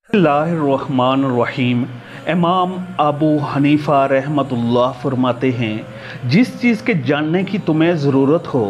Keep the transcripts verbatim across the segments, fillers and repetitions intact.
बिस्मिल्लाहिर्रहमानिर्रहीम। इमाम अबू हनीफ़ा रहमतुल्लाह फरमाते हैं, जिस चीज़ के जानने की तुम्हें ज़रूरत हो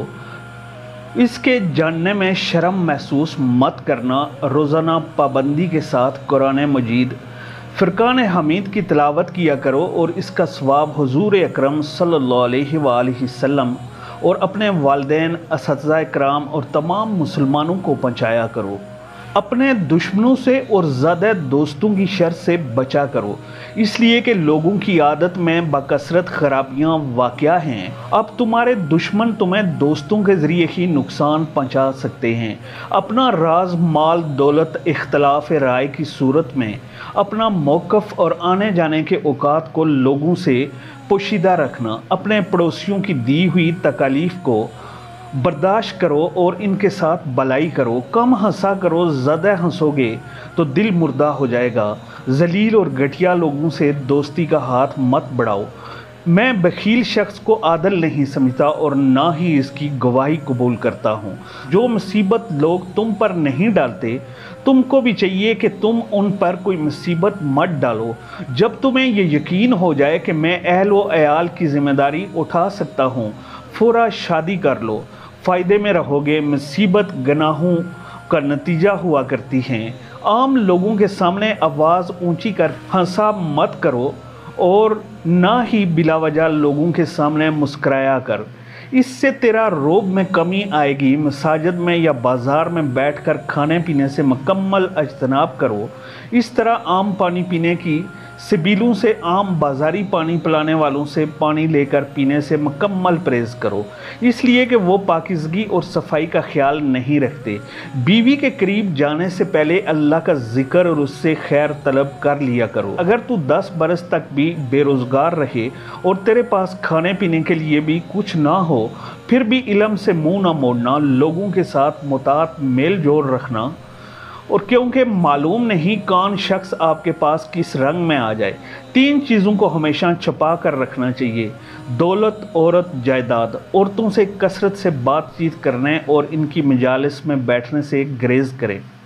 इसके जानने में शर्म महसूस मत करना। रोज़ाना पाबंदी के साथ कुरान मजीद फ़ुरक़ान हमीद की तिलावत किया करो और इसका सवाब हुज़ूर अकरम सल्लल्लाहु अलैहि वसल्लम और अपने वालिदैन, असतिज़ा इकराम और तमाम मुसलमानों को पहुँचाया करो। अपने दुश्मनों से और ज़्यादा दोस्तों की शर से बचा करो, इसलिए कि लोगों की आदत में बकसरत खराबियाँ वाक़या हैं। अब तुम्हारे दुश्मन तुम्हें दोस्तों के ज़रिए ही नुकसान पहुँचा सकते हैं। अपना राज, माल, दौलत, इख्तलाफ राय की सूरत में अपना मौक़िफ़ और आने जाने के औकात को लोगों से पोशीदा रखना। अपने पड़ोसियों की दी हुई तकालीफ़ को बर्दाश्त करो और इनके साथ भलाई करो। कम हंसा करो, ज़्यादा हंसोगे तो दिल मुर्दा हो जाएगा। जलील और घटिया लोगों से दोस्ती का हाथ मत बढ़ाओ। मैं बखील शख्स को आदल नहीं समझता और ना ही इसकी गवाही कबूल करता हूँ। जो मुसीबत लोग तुम पर नहीं डालते, तुमको भी चाहिए कि तुम उन पर कोई मुसीबत मत डालो। जब तुम्हें ये यकीन हो जाए कि मैं अहल व अयाल की ज़िम्मेदारी उठा सकता हूँ, फ़ौरन शादी कर लो। फ़ायदे में रहोगे। मुसीबत गुनाहों का नतीजा हुआ करती हैं। आम लोगों के सामने आवाज़ ऊंची कर हंसा मत करो और ना ही बिलावजह लोगों के सामने मुस्कराया कर। इससे तेरा रोब में कमी आएगी। मसाजिद में या बाज़ार में बैठकर खाने पीने से मुकम्मल इज्तनाब करो। इस तरह आम पानी पीने की सबीलों से, आम बाज़ारी पानी पिलाने वालों से पानी लेकर पीने से मुकम्मल परहेज़ करो, इसलिए कि वो पाकीज़गी और सफाई का ख्याल नहीं रखते। बीवी के करीब जाने से पहले अल्लाह का ज़िक्र और उससे खैर तलब कर लिया करो। अगर तू दस बरस तक भी बेरोज़गार रहे और तेरे पास खाने पीने के लिए भी कुछ ना हो, फिर भी इल्म से मुँह ना मोड़ना, लोगों के साथ मुतात मेल जोल रखना। और क्योंकि मालूम नहीं कौन शख्स आपके पास किस रंग में आ जाए। तीन चीज़ों को हमेशा छुपा कर रखना चाहिए: दौलत, औरत, जायदाद। औरतों से कसरत से बातचीत करने और इनकी मजालिस में बैठने से गुरेज करें।